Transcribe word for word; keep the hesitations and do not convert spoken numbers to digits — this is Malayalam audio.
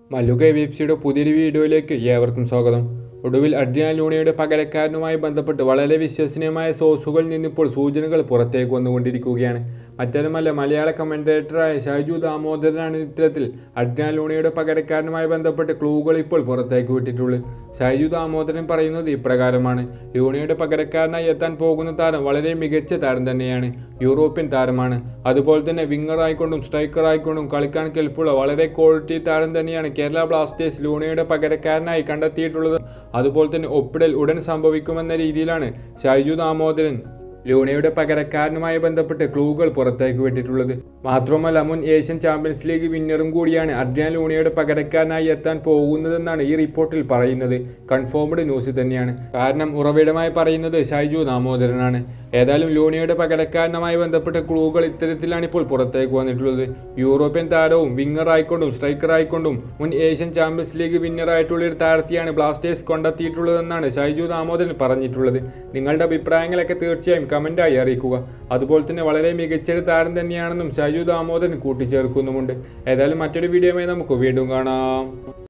മല്ലു കെ വി എഫ് സിയുടെ പുതിയൊരു വീഡിയോയിലേക്ക് ഏവർക്കും സ്വാഗതം. ഒടുവിൽ അഡ്രിയാൻ ലൂണയുടെ പകരക്കാരനുമായി ബന്ധപ്പെട്ട് വളരെ വിശ്വസനീയമായ സോഴ്സുകളിൽ നിന്നിപ്പോൾ സൂചനകൾ പുറത്തേക്ക് വന്നുകൊണ്ടിരിക്കുകയാണ്. മറ്റൊരുമല്ല, മലയാള കമന്റേറ്ററായ ഷൈജു ദാമോദരനാണ് ഇത്തരത്തിൽ അഡ്രിയാൻ ലൂണയുടെ പകരക്കാരനുമായി ബന്ധപ്പെട്ട് ക്ലൂകൾ ഇപ്പോൾ പുറത്തേക്ക് വിട്ടിട്ടുള്ളത്. ഷൈജു ദാമോദരൻ പറയുന്നത് ഇപ്രകാരമാണ്: ലൂണയുടെ പകരക്കാരനായി എത്താൻ പോകുന്ന താരം വളരെ മികച്ച താരം തന്നെയാണ്. യൂറോപ്യൻ താരമാണ്. അതുപോലെ തന്നെ വിങ്ങർ ആയിക്കൊണ്ടും സ്ട്രൈക്കർ ആയിക്കൊണ്ടും കളിക്കാൻ കെൽപ്പുള്ള വളരെ ക്വാളിറ്റി താരം തന്നെയാണ് കേരള ബ്ലാസ്റ്റേഴ്സ് ലൂണയുടെ പകരക്കാരനായി കണ്ടെത്തിയിട്ടുള്ളത്. അതുപോലെ തന്നെ ഒപ്പിടൽ ഉടൻ സംഭവിക്കുമെന്ന രീതിയിലാണ് ഷൈജു ദാമോദരൻ ലൂണയുടെ പകരക്കാരനുമായി ബന്ധപ്പെട്ട് ക്ലൂകൾ പുറത്തേക്ക് വിട്ടിട്ടുള്ളത്. മാത്രമല്ല, മുൻ ഏഷ്യൻ ചാമ്പ്യൻസ് ലീഗ് വിന്നറും കൂടിയാണ് അഡ്രിയാൻ ലൂണയുടെ പകരക്കാരനായി എത്താൻ പോകുന്നതെന്നാണ് ഈ റിപ്പോർട്ടിൽ പറയുന്നത്. കൺഫേംഡ് ന്യൂസ് തന്നെയാണ്. കാരണം ഉറവിടമായി പറയുന്നത് ഷൈജു ദാമോദരനാണ്. ഏതായാലും ലൂണയുടെ പകരക്കാരനുമായി ബന്ധപ്പെട്ട ക്ലൂകൾ ഇത്തരത്തിലാണ് ഇപ്പോൾ പുറത്തേക്ക് വന്നിട്ടുള്ളത്. യൂറോപ്യൻ താരവും വിങ്ങർ ആയിക്കൊണ്ടും സ്ട്രൈക്കർ ആയിക്കൊണ്ടും മുൻ ഏഷ്യൻ ചാമ്പ്യൻസ് ലീഗ് വിന്നറായിട്ടുള്ള ഒരു താരത്തെയാണ് ബ്ലാസ്റ്റേഴ്സ് കണ്ടെത്തിയിട്ടുള്ളതെന്നാണ് ഷൈജു ദാമോദരൻ പറഞ്ഞിട്ടുള്ളത്. നിങ്ങളുടെ അഭിപ്രായങ്ങളൊക്കെ തീർച്ചയായും കമന്റായി അറിയിക്കുക. അതുപോലെ തന്നെ വളരെ മികച്ചൊരു താരം തന്നെയാണെന്നും ഷൈജു ദാമോദരൻ കൂട്ടിച്ചേർക്കുന്നുമുണ്ട്. ഏതായാലും മറ്റൊരു വീഡിയോയുമായി നമുക്ക് വീണ്ടും കാണാം.